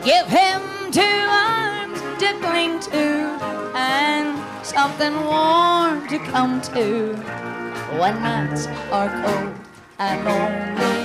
Give him 2 arms to cling to and something warm to come to when nights are cold and lonely.